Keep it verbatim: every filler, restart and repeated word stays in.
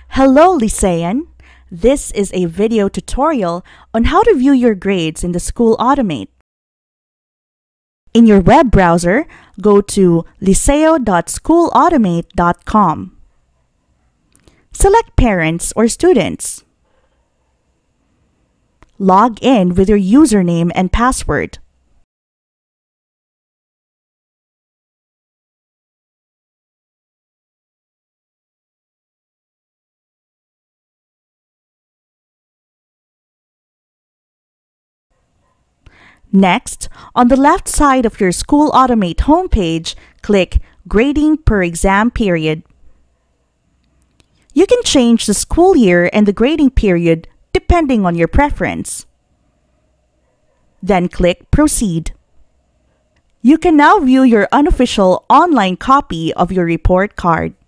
Hello, Licean! This is a video tutorial on how to view your grades in the School Automate. In your web browser, go to liceo dot school automate dot com. Select Parents or Students. Log in with your username and password. Next, on the left side of your School Automate homepage, click Grading per Exam Period. You can change the school year and the grading period depending on your preference. Then click Proceed. You can now view your unofficial online copy of your report card.